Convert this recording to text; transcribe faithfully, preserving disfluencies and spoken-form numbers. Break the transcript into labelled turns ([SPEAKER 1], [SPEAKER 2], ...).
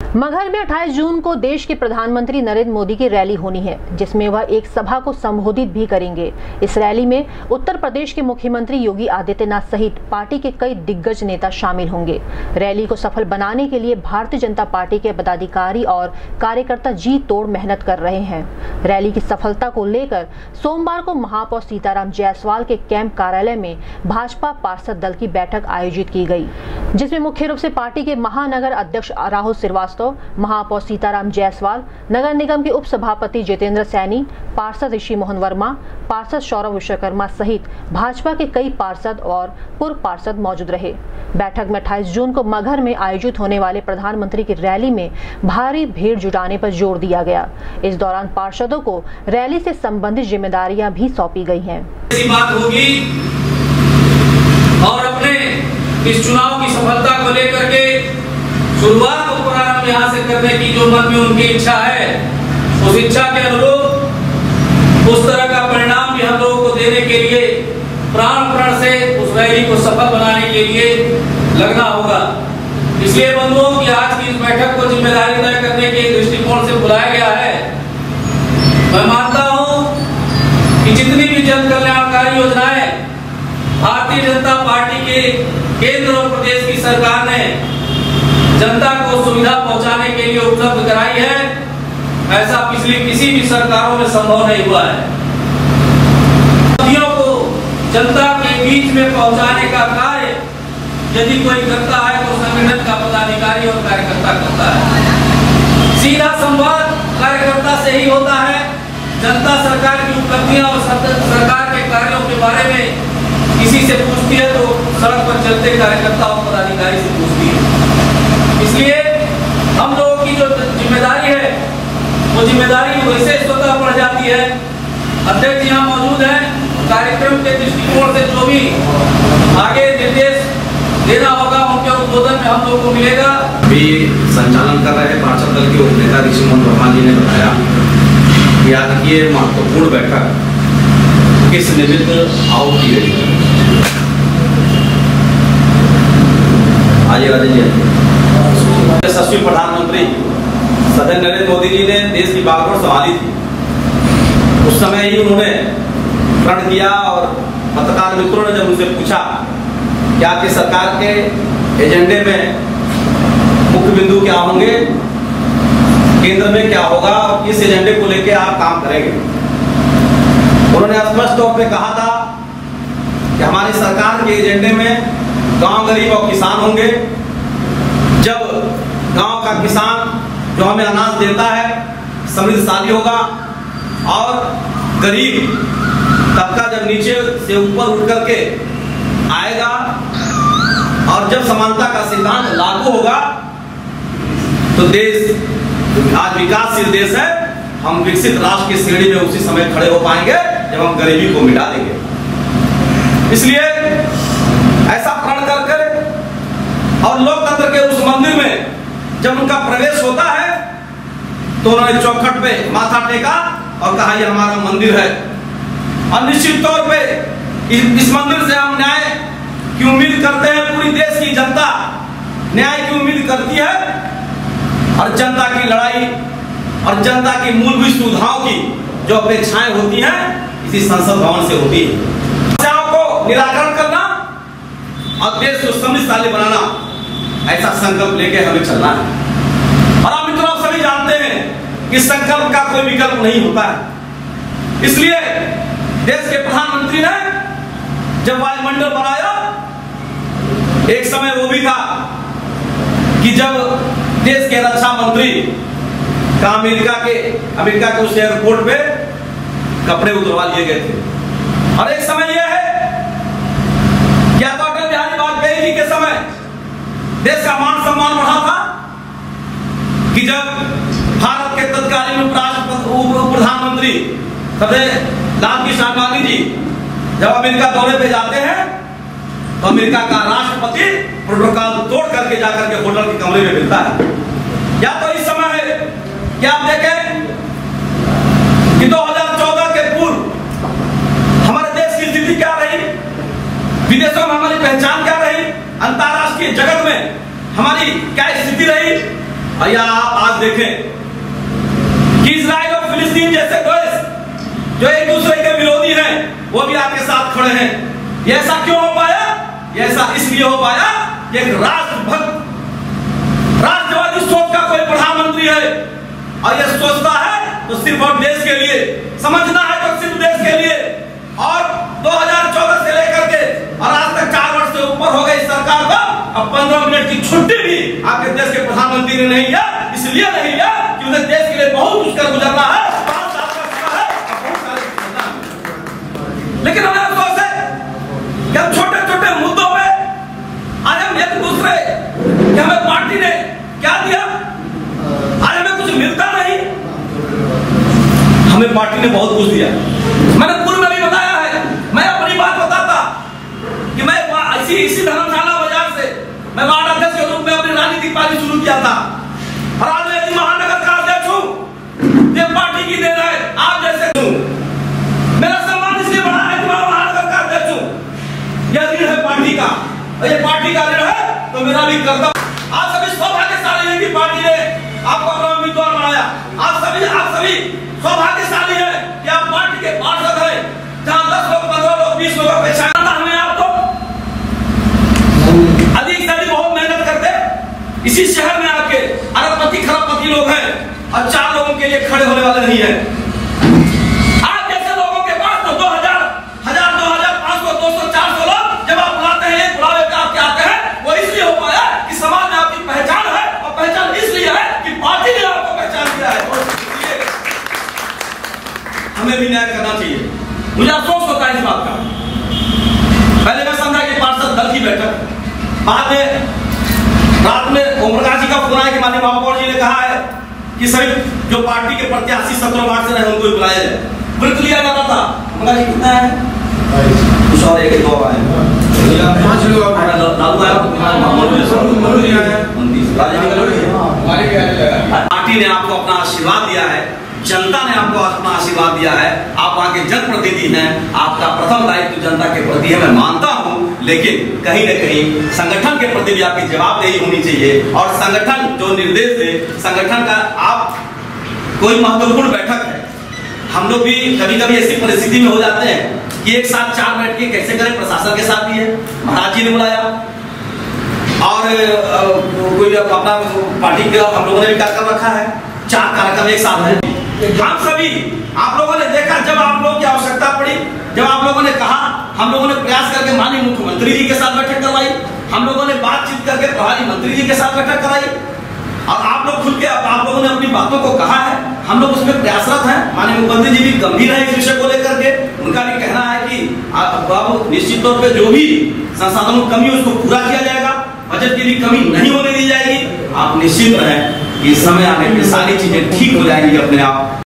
[SPEAKER 1] मगहर में अट्ठाईस जून को देश के प्रधानमंत्री नरेंद्र मोदी की रैली होनी है, जिसमें वह एक सभा को संबोधित भी करेंगे। इस रैली में उत्तर प्रदेश के मुख्यमंत्री योगी आदित्यनाथ सहित पार्टी के कई दिग्गज नेता शामिल होंगे। रैली को सफल बनाने के लिए भारतीय जनता पार्टी के पदाधिकारी और कार्यकर्ता जी तोड़ मेहनत कर रहे हैं। रैली की सफलता को लेकर सोमवार को महापौर सीताराम जायसवाल के कैंप कार्यालय में भाजपा पार्षद दल की बैठक आयोजित की गई, जिसमें मुख्य रूप से पार्टी के महानगर अध्यक्ष राहुल श्रीवास्तव, महापौर सीताराम जायसवाल, नगर निगम के उप सभापति जितेंद्र सैनी, पार्षद ऋषि मोहन वर्मा, पार्षद सौरभ विश्वकर्मा सहित भाजपा के कई पार्षद और पूर्व पार्षद मौजूद रहे। बैठक में अट्ठाईस जून को मगहर में आयोजित होने वाले प्रधानमंत्री की रैली में भारी भीड़ जुटाने पर जोर दिया गया। इस दौरान पार्षदों को रैली से संबंधित जिम्मेदारियां भी सौंपी गई हैं।
[SPEAKER 2] बात होगी और अपने इस चुनाव की सफलता को लेकर के शुरुआत को प्रारंभ यहाँ से करने की जो मन में उनकी इच्छा है, उस इच्छा के अनुरूप उस तरह का परिणाम भी हम लोगों को देने के लिए प्राण प्राण से उस रैली को सफल बनाने के लिए लगना होगा। इसलिए बंधुओं की आज की इस बैठक को जिम्मेदारी तय करने के दृष्टिकोण से बुलाया गया है। मैं मानता हूँ कि जितनी भी जन कल्याणकारी योजनाएं भारतीय जनता पार्टी के केंद्र और प्रदेश की सरकार ने जनता को सुविधा पहुंचाने के लिए उपलब्ध कराई है, ऐसा पिछली किसी भी सरकारों में संभव नहीं हुआ है। को जनता के बीच में पहुंचाने का कार्य यदि कोई करता है तो संगठन का पदाधिकारी और कार्यकर्ता करता है। सीधा संवाद कार्यकर्ता से ही होता है। जनता सरकार की उपलब्धियां और सरकार के कार्यों के बारे में किसी से पूछती है तो सड़क पर चलते कार्यकर्ता और पदाधिकारी से पूछती है। इसलिए हम लोगों की जो जिम्मेदारी है वो जिम्मेदारी वैसे स्वतः बढ़ जाती है। अध्यक्ष यहाँ मौजूद हैं, कार्यक्रम के दृष्टिकोण से जो भी आगे निर्देश देना होगा उनके उद्बोधन में हम लोग को मिलेगा।
[SPEAKER 3] भी संचालन कर रहे पार्षद दल के उपनेता ऋषि मोहन वर्मा जी ने बताया कि आज की ये महत्वपूर्ण बैठक किस निमित्त आयोजित की गई है। आज यशस्वी प्रधानमंत्री सदन नरेंद्र मोदी जी ने देश की बागडोर संभाली थी। उस समय ही उन्होंने प्रण किया और पत्रकार मित्रों ने जब उनसे पूछा कि आपकी सरकार के एजेंडे में मुख्य बिंदु क्या होंगे, केंद्र में क्या होगा और किस एजेंडे को लेकर आप काम करेंगे, उन्होंने स्पष्ट तौर पे कहा था कि हमारी सरकार के एजेंडे में गांव गरीब और किसान होंगे। जब गांव का किसान जो हमें अनाज देता है समृद्धशाली होगा और गरीब तबका जब नीचे से ऊपर उठ करके आएगा और जब समानता का सिद्धांत लागू होगा तो देश आज विकासशील देश है, हम विकसित राष्ट्र की श्रेणी में उसी समय खड़े हो पाएंगे जब हम गरीबी को मिटा देंगे। इसलिए ऐसा प्रण करके और लोकतंत्र के उस मंदिर में जब उनका प्रवेश होता है तो उन्होंने चौखट पे माथा टेका और कहा यह हमारा मंदिर है और निश्चित तौर पे इस, इस मंदिर से हम न्याय की उम्मीद करते हैं। पूरी देश की जनता न्याय की उम्मीद करती है और जनता की लड़ाई और जनता की मूलभूत सुविधाओं की जो अपेक्षाएं होती हैं इसी संसद भवन से होती है। समस्याओं को निराकरण करना और देश को समृद्धशाली बनाना, ऐसा संकल्प लेके हमें चलना है। और आप मित्रों आप सभी जानते हैं कि संकल्प का कोई विकल्प नहीं होता है। इसलिए देश के प्रधानमंत्री ने जब वायुमंडल बनाया, एक समय वो भी था कि जब देश के रक्षा मंत्री का अमेरिका के अमेरिका के उस एयरपोर्ट पे कपड़े उतरवा लिए गए थे। और एक समय यह है क्या तो अटल बिहारी वाजपेयी जी के समय देश का मान सम्मान बढ़ा था कि जब भारत के तत्कालीन प्रधानमंत्री लाल कृष्ण आडवाणी जी जब अमेरिका दौरे पे जाते हैं तो अमेरिका का राष्ट्रपति प्रोटोकॉल तोड़ करके जाकर के होटल के कमरे में मिलता है। या तो इस समय है क्या आप देखें कि दो हज़ार चौदह के पूर्व हमारे देश की स्थिति क्या रही, विदेशों में हमारी पहचान क्या रही, अंतरराष्ट्रीय जगत में हमारी क्या स्थिति रही। और और या आप आज देखें कि इजराइल और फिलिस्तीन जैसे देश जो एक दूसरे के विरोधी हैं, वो भी आपके साथ खड़े हैं। ये ऐसा क्यों हो पाया? ये ऐसा इसलिए हो पाया कि एक राष्ट्रभक्त, राष्ट्रवादी सोच का कोई प्रधानमंत्री है और ये सोचता है तो सिर्फ और देश के लिए, समझना है तो सिर्फ देश के लिए। और दो हज़ार चौदह से लेकर के और आज तक चार वर्ष से ऊपर हो गई सरकार को, अब पंद्रह मिनट की छुट्टी भी आपके देश के प्रधानमंत्री ने नहीं लिया। इसलिए नहीं लिया कि उन्हें देश के लिए बहुत कुछ कर गुजरना है, पांच साल का समय है, बहुत सारे गुजरना है। लेकिन हमें अफसोस है कि हम छोटे छोटे मुद्दों पे आज हम एक दूसरे कि हमें पार्टी ने क्या दिया, आज हमें कुछ मिलता नहीं। हमें पार्टी ने बहुत कुछ दिया। मैंने पूर्व में भी बताया है, मैं अपनी बात बताता कि मैं इसी इसी धर्मशाला बाजार से मैं वार्ड अध्यक्ष के रूप में अपनी राजनीतिक पारी शुरू किया था और आज मैं यदि महानगर का अध्यक्ष हूं, ये पार्टी की देन है। आप जैसे हूं, मेरा सम्मान इसलिए बढ़ा है कि मैं महानगर का अध्यक्ष हूं। यह ऋण है पार्टी का, और ये पार्टी का ऋण है तो मेरा भी कर्तव्य। आप सभी सौभाग्यशाली हैं कि पार्टी ने आपको अपना उम्मीदवार बनाया। आप सभी आप सभी सौभाग्यशाली है कि आप पार्टी के पार्षद हैं, जहां दस लोग, पंद्रह लोग, बीस लोग अपेक्षा करता हमें आपको अधिक से अधिक बहुत मेहनत करते। इसी शहर में आपके अरबपति खरबपति लोग हैं और चार लोगों के लिए खड़े होने वाले नहीं है। आप जैसे लोगों के पास तो दो हजार हजार दो हजार पांच सौ दो सौ चार सौ लोग जब आप बुलाते हैं, एक बुलावे पे आपके आते हैं, वो इसलिए हो पाया कि समाज में आपकी पहचान है और पहचान इसलिए है कि पार्टी ने आपको पहचान दिया है। हमें भी न्याय करना चाहिए। मुझे अफसोस होता है इस बात का। पहले मैं समझा कि पार्षद दल की बैठक, बाद में रात में ओम प्रकाश जी का फोन आया कि माननीय महापौर जी ने कहा है कि सभी जो पार्टी के प्रत्याशी सत्रह मार्च से रहे उनको भी बुलाया जाए। व्रत लिया जाता था। प्रकाश जी कितना है? कुछ और एक दो आए, पांच लोग लालू आया, पार्टी ने आपको अपना आशीर्वाद दिया है, जनता ने आपको अपना आशीर्वाद दिया है, आप वहां के जनप्रतिनिधि हैं, आपका प्रथम दायित्व जनता के प्रति है, मैं मानता हूं। लेकिन कहीं न कहीं संगठन के प्रति भी आपकी जवाबदेही होनी चाहिए और संगठन जो निर्देश दे, संगठन का आप कोई महत्वपूर्ण बैठक है। हम लोग भी कभी कभी ऐसी परिस्थिति में हो जाते हैं कि एक साथ चार बैठ के कैसे करें, प्रशासन के साथ भी है, महाराज जी ने बुलाया और कोई अपना पार्टी का हम लोगों ने भी कार्यक्रम रखा है, चार कार्यक्रम एक साथ है। हम सभी आप लोगों ने देखा जब आप लोगों की आवश्यकता पड़ी, जब आप लोगों ने कहा, हम लोगों ने प्रयास करके माननीय मुख्यमंत्री जी के साथ बैठक करवाई, हम लोगों ने बातचीत करके प्रभारी मंत्री जी के साथ बैठक कराई और आप लोग खुल के आप लोगों ने अपनी बातों को कहा है। हम लोग उसमें प्रयासरत हैं। माननीय मुख्यमंत्री जी भी गंभीर है इस विषय को लेकर के। उनका भी कहना है कि बाबू निश्चित तौर पर जो भी संसाधनों की कमी उसको पूरा किया जाएगा, बजट की भी कमी नहीं होने दी जाएगी। आप निश्चित रहें कि समय आने पर सारी चीजें ठीक हो जाएंगी अपने आप।